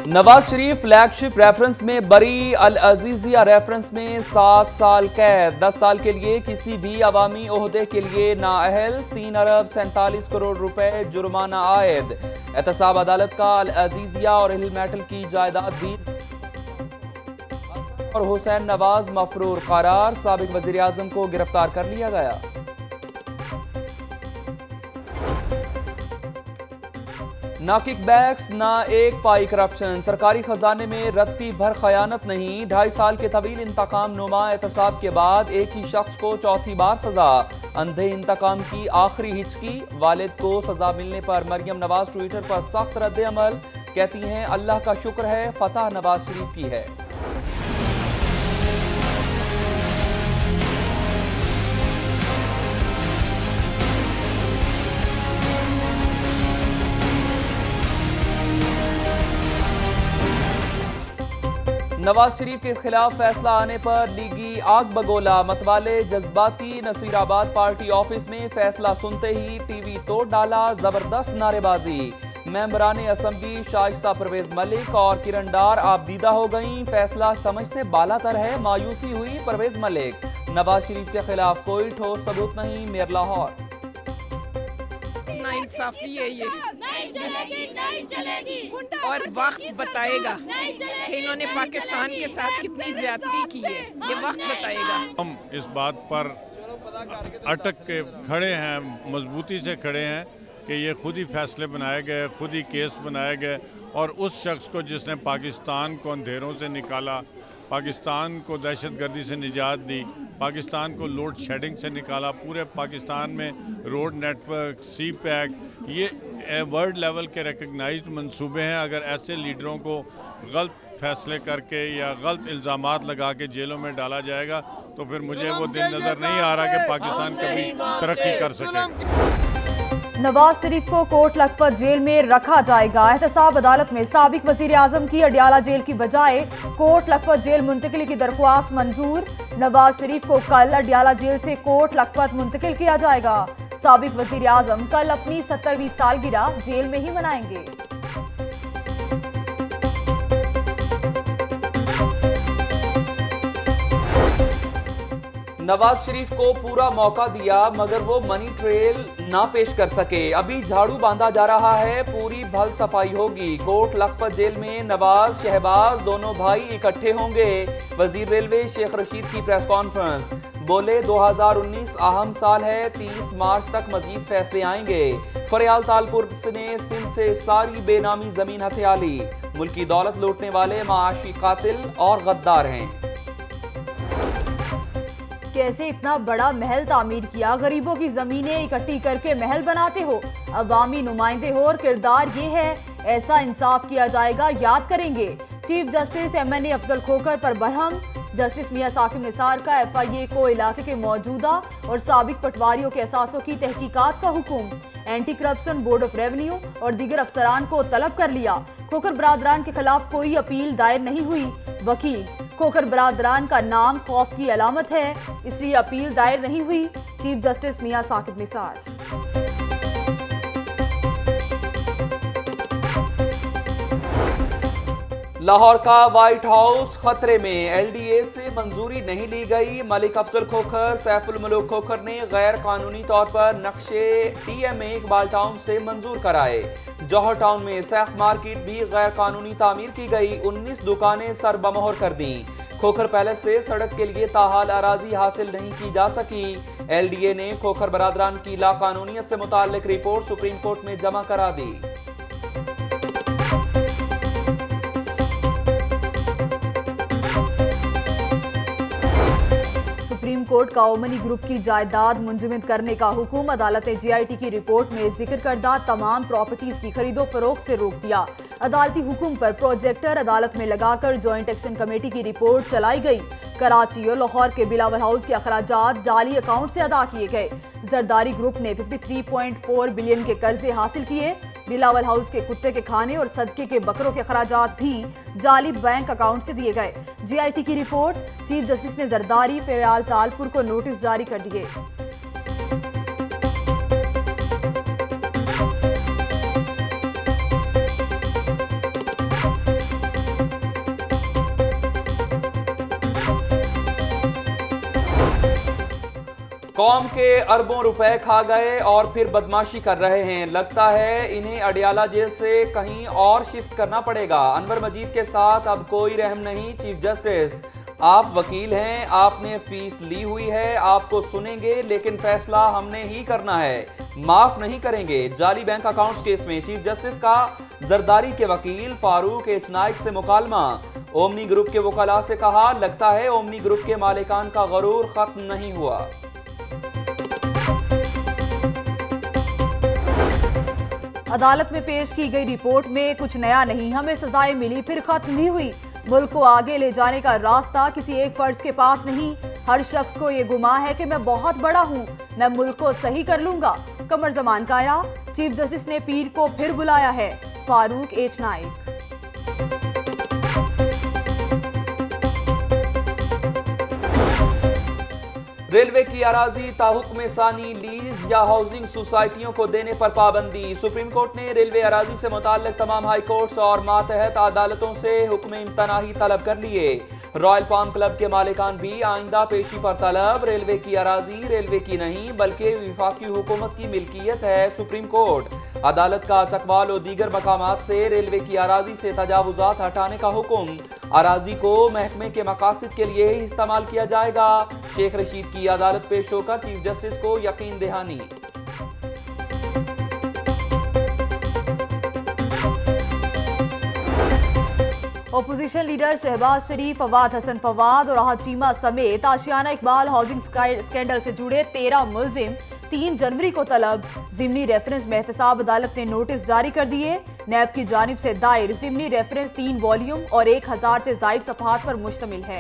Nawaz Sharif flagship reference में बरी, Al-Azizia reference में 7 साल कैद, 10 साल के लिए किसी भी अवामी ओहदे के लिए नाअहल, 3 अरब 47 करोड़ रुपए जुर्माना आयद। एहतसाब अदालत का अल-अजीजिया और हिल मेटल की जायदाद भी और हुसैन नवाज मफरूर करार, साबिक वजीर आजम को गिरफ्तार कर लिया गया। ना किकबैक्स ना एक पाई करप्शन, सरकारी खजाने में रत्ती भर खयानत नहीं। 2.5 साल के तवील इंतकाम नुमा एहतसाब के बाद एक ही शख्स को चौथी बार सजा, अंधे इंतकाम की आखिरी हिचकी। वालिद को सजा मिलने पर मरियम नवाज ट्विटर पर सख्त रद्द अमल, कहती हैं अल्लाह का शुक्र है फतह नवाज शरीफ की है। नवाज शरीफ के खिलाफ फैसला आने पर लीगी आग बगोला, मतवाले जज्बाती। नसीराबाद पार्टी ऑफिस में फैसला सुनते ही टीवी तोड़ डाला, जबरदस्त नारेबाजी। मेंबरान असम्बली शाइस्ता परवेज मलिक और किरण डार आबदीदा हो गईं, फैसला समझ से बालातर है, मायूसी हुई परवेज मलिक। नवाज शरीफ के खिलाफ कोई ठोस सबूत नहीं, मेयर लाहौर। इंसाफी है ये, नहीं चलेगी, नहीं चलेगी। और वक्त बताएगा कि इन्होंने पाकिस्तान के साथ कितनी ज्यादती की है, ये वक्त बताएगा। हम इस बात पर अटक के खड़े हैं, मजबूती से खड़े हैं कि ये खुद ही फैसले बनाए गए, खुद ही केस बनाए गए और उस शख्स को जिसने पाकिस्तान को अंधेरों से निकाला, पाकिस्तान को दहशतगर्दी से निजात दी, पाकिस्तान को लोड शेडिंग से निकाला, पूरे पाकिस्तान में रोड नेटवर्क, सी पैक, ये वर्ल्ड लेवल के रिकग्नाइज्ड मंसूबे हैं। अगर ऐसे लीडरों को गलत फैसले करके या गलत इल्ज़ामात लगा के जेलों में डाला जाएगा तो फिर मुझे वो दिन नज़र नहीं आ रहा कि पाकिस्तान कभी तरक्की कर सके। नवाज शरीफ को कोट लखपत जेल में रखा जाएगा। एहतसाब अदालत में साबिक वजीर आजम की अडियाला जेल की बजाय कोट लखपत जेल मुंतकिली की दरख्वास्त मंजूर। नवाज शरीफ को कल अडियाला जेल से कोट लखपत मुंतकिल किया जाएगा। साबिक वजीर आजम कल अपनी 70वीं सालगिरह जेल में ही मनाएंगे। नवाज शरीफ को पूरा मौका दिया मगर वो मनी ट्रेल ना पेश कर सके, अभी झाड़ू बांधा जा रहा है, पूरी भल सफाई होगी। कोट लखपत जेल में नवाज शहबाज दोनों भाई इकट्ठे होंगे। वजीर रेलवे शेख रशीद की प्रेस कॉन्फ्रेंस, बोले 2019 अहम साल है, 30 मार्च तक मजीद फैसले आएंगे। फरियाल तालपुर ने सिंध से सारी बेनामी जमीन हथिया ली, मुल्की दौलत लूटने वाले माशी कातिल और गद्दार हैं। कैसे इतना बड़ा महल तामीर किया, गरीबों की जमीनें इकट्ठी करके महल बनाते हो, अवामी नुमाइंदे हो और किरदार ये है, ऐसा इंसाफ किया जाएगा, याद करेंगे। Chief justice MNA Afzal Khokhar पर बरहम, जस्टिस मियां साकिब निसार का FIA को इलाके के मौजूदा और साबिक पटवारियों के असासों की तहकीकात का हुक्म। Anti corruption board of revenue और दीगर अफसरान को तलब कर लिया। खोखर बरादरान के खिलाफ कोई अपील दायर नहीं हुई। वकील, खोखर बरादरान का नाम खौफ की अलामत है, इसलिए अपील दायर नहीं हुई। Chief justice Mian Saqib Nisar. लाहौर का व्हाइट हाउस खतरे में, LDA से मंजूरी नहीं ली गई। मलिक अफजल खोखर, सैफुल मलूक खोखर ने गैर कानूनी तौर पर नक्शे TMA इकबाल टाउन से मंजूर कराए। जौहर टाउन में सैफ मार्केट भी गैर कानूनी तामीर की गई, 19 दुकानें सरबमोहर कर दी। खोखर पैलेस से सड़क के लिए ताहाल अराजी हासिल नहीं की जा सकी। LDA ने खोखर बरादरान की लाकानूनियत से मुताल्लिक रिपोर्ट सुप्रीम कोर्ट में जमा करा दी। सुप्रीम कोर्ट का ओमनी ग्रुप की जायदाद मुंजमद करने का हुक्म, अदालत ने GIT की रिपोर्ट में जिक्र करदा तमाम प्रॉपर्टीज की खरीदो फरोख्त से रोक दिया। अदालती हुक्म पर प्रोजेक्टर अदालत में लगाकर जॉइंट एक्शन कमेटी की रिपोर्ट चलाई गई। कराची और लाहौर के बिलावल हाउस के अखराजात जाली अकाउंट से अदा किए गए। जरदारी ग्रुप ने 53.4 बिलियन के कर्जे हासिल किए। बिलावल हाउस के कुत्ते के खाने और सदके के बकरों के अखराजात भी जाली बैंक अकाउंट से दिए गए। GIT की रिपोर्ट, चीफ जस्टिस ने जरदारी फरियाल तालपुर को नोटिस जारी कर दिए। कौम के अरबों रुपए खा गए और फिर बदमाशी कर रहे हैं। लगता है इन्हें अडियाला जेल से कहीं और शिफ्ट करना पड़ेगा। अनवर मजीद के साथ अब कोई रहम नहीं। चीफ जस्टिस, आप वकील हैं, आपने फीस ली हुई है, आपको सुनेंगे, लेकिन फैसला हमने ही करना है, माफ नहीं करेंगे। जाली बैंक अकाउंट्स केस में चीफ जस्टिस का जरदारी के वकील फारूक एच नाइक से मुकालमा। ओमनी ग्रुप के वकला से कहा, लगता है ओमनी ग्रुप के मालिकान का गरूर खत्म नहीं हुआ। अदालत में पेश की गई रिपोर्ट में कुछ नया नहीं, हमें सजाएं मिली फिर खत्म भी हुई। मुल्क को आगे ले जाने का रास्ता किसी एक फर्ज के पास नहीं। हर शख्स को ये गुमा है कि मैं बहुत बड़ा हूँ, मैं मुल्क को सही कर लूंगा। कमर जमान काया, चीफ जस्टिस ने पीर को फिर बुलाया है। फारूक एच नाइक। रेलवे की अराजी ताहुक्म सानी लीज या हाउसिंग सोसाइटियों को देने पर पाबंदी। सुप्रीम कोर्ट ने रेलवे अराजी से मुताल्लिक तमाम हाई कोर्ट्स और मातहत अदालतों से हुक्म इम्तनाही तलब कर लिए। रॉयल पाम क्लब के मालिकान भी आइंदा पेशी पर तलब। रेलवे की अराजी रेलवे की नहीं बल्कि विफाकी हुकूमत की मिल्कियत है। सुप्रीम कोर्ट अदालत का चकवाल और दीगर मकामात से रेलवे की अराजी से तजावुजात हटाने का हुक्म। अराजी को महकमे के मकासद के लिए ही इस्तेमाल किया जाएगा। शेख रशीद की अदालत पेश होकर चीफ जस्टिस को यकीन दहानी। ओपोजिशन लीडर शहबाज शरीफ, फवाद हसन फवाद और आहत चीमा समेत आशियाना इकबाल हाउसिंग स्कैंडल से जुड़े 13 मुलजिम 3 जनवरी को तलब। जिमनी रेफरेंस में एहतसाब अदालत ने नोटिस जारी कर दिए। नैब की जानिब से दायर जिमनी रेफरेंस 3 वॉल्यूम और 1000 से जायद सफ़हात पर मुश्तमिल है।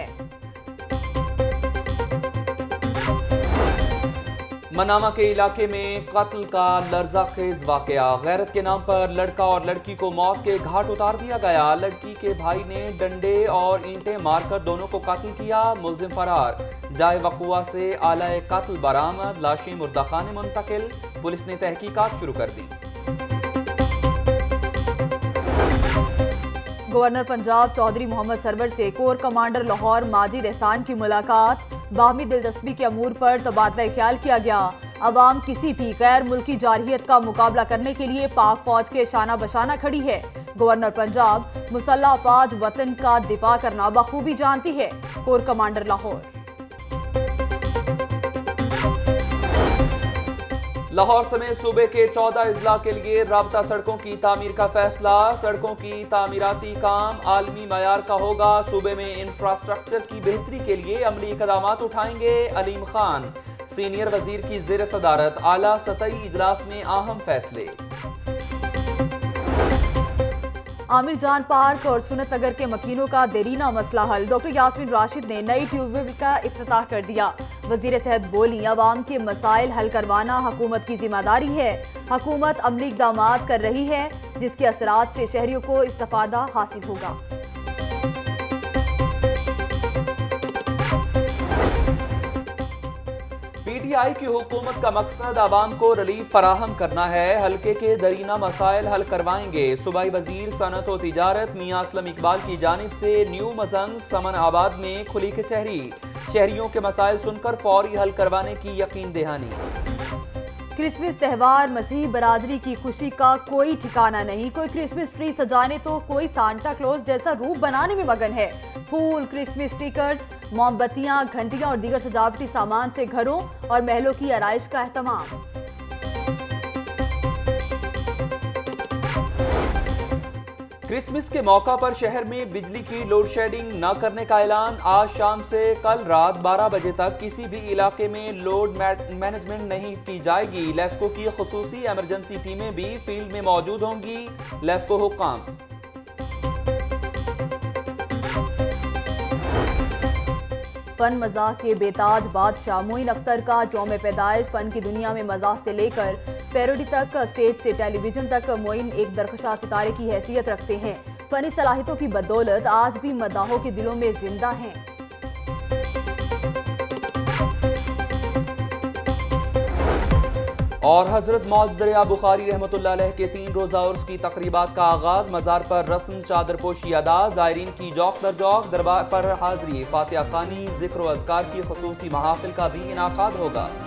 मनामा के इलाके में कत्ल का लर्जाखेज वाकया। गैरत के नाम पर लड़का और लड़की को मौत के घाट उतार दिया गया। लड़की के भाई ने डंडे और ईंटें मारकर दोनों को कत्ल किया। मुलजिम फरार। जाए वकुआ से आलाए कत्ल बरामद। लाशें मुर्दाखाने मुंतकिल। पुलिस ने तहकीकात शुरू कर दी। गवर्नर पंजाब चौधरी मोहम्मद सरवर से कोर कमांडर लाहौर माजिद एहसान की मुलाकात। बाहमी दिलचस्पी के अमूर पर तबादला ख्याल किया गया। अवाम किसी भी गैर मुल्की जारहियत का मुकाबला करने के लिए पाक फौज के शाना बशाना खड़ी है। गवर्नर पंजाब मुसल्लह अफवाज वतन का दिफा करना बखूबी जानती है। Core commander Lahore. लाहौर समेत सूबे के 14 अजला के लिए राबता सड़कों की तामीर का फैसला। सड़कों की तामीराती काम आलमी मयार का होगा। सूबे में इंफ्रास्ट्रक्चर की बेहतरी के लिए अमली इकदामात उठाएंगे। अलीम खान। सीनियर वजीर की ज़ेर सदारत आला सतही इजलास में अहम फैसले। आमिर जान पार्क और सुन्नत नगर के मकीनों का देरीना मसला हल। डॉक्टर यास्मीन राशिद ने नई ट्यूबवेल का इफ्तिताह कर दिया। वजीर सेहत बोली, अवाम के मसाइल हल करवाना हुकूमत की जिम्मेदारी है। हुकूमत अमली इक़दामात कर रही है जिसके असरात से शहरियों को इस्तिफादा हासिल होगा। PTI की हुकूमत का मकसद आवाम को रिलीफ फराहम करना है। हल्के के दरीना मसाइल हल करवाएंगे। सूबाई वजीर सनत और तिजारत मियां असलम इकबाल की जानिब से न्यू मजंग समन आबाद में खुली कचहरी। शहरियों के मसाइल सुनकर फौरी हल करवाने की यकीन दहानी। क्रिसमस त्यौहार मसीही बरादरी की खुशी का कोई ठिकाना नहीं। कोई क्रिसमस ट्री सजाने तो कोई सांता क्लॉज जैसा रूप बनाने में मगन है। फूल, क्रिसमस स्टिकर्स, मोमबत्तियां, घंटियां और दीगर सजावटी सामान से घरों और महलों की आराइश का एहतमाम। क्रिसमस के मौका पर शहर में बिजली की लोड शेडिंग न करने का ऐलान। आज शाम से कल रात 12 बजे तक किसी भी इलाके में लोड मैनेजमेंट नहीं की जाएगी। लेस्को की खुसूसी इमरजेंसी टीमें भी फील्ड में मौजूद होंगी। लेस्को हुक्काम। फन मजाक के बेताज बादशाह मोइन अख्तर का यौम पैदाइश। फन की दुनिया में मजाक से लेकर पैरोडी तक, स्टेज से टेलीविजन तक मोइन एक दरख्शां सितारे की हैसियत रखते हैं। फनी सलाहियतों की बदौलत आज भी मदाहों के दिलों में जिंदा हैं। और हजरत मौज दरिया बुखारी रहमतुल्लाह अलैह के 3 रोजा उर्स की तकरीबात का आगाज। मज़ार पर रस्म चादरपोशी अदा। ज़ायरीन की जौक दर जौक दरबार पर हाजिरी। फातिहा खानी, जिक्र व अज़कार की खुसूसी महाफिल का भी इनाकाद होगा।